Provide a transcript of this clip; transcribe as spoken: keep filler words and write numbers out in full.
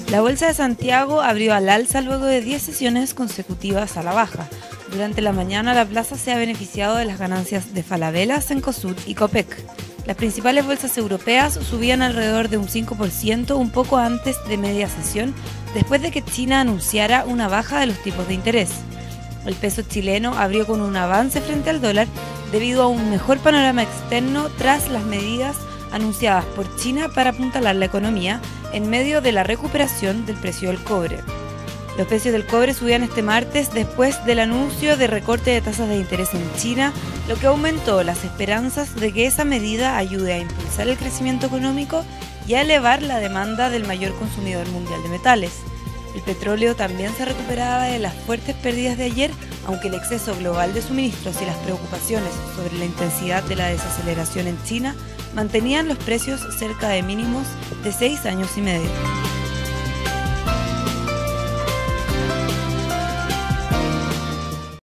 La Bolsa de Santiago abrió al alza luego de diez sesiones consecutivas a la baja. Durante la mañana la plaza se ha beneficiado de las ganancias de Falabella, Cencosud y Copec. Las principales bolsas europeas subían alrededor de un cinco por ciento un poco antes de media sesión, después de que China anunciara una baja de los tipos de interés. El peso chileno abrió con un avance frente al dólar debido a un mejor panorama externo tras las medidas anunciadas por China para apuntalar la economía en medio de la recuperación del precio del cobre. Los precios del cobre subían este martes después del anuncio de recorte de tasas de interés en China, lo que aumentó las esperanzas de que esa medida ayude a impulsar el crecimiento económico y a elevar la demanda del mayor consumidor mundial de metales. El petróleo también se recuperaba de las fuertes pérdidas de ayer, aunque el exceso global de suministros y las preocupaciones sobre la intensidad de la desaceleración en China mantenían los precios cerca de mínimos de seis años y medio.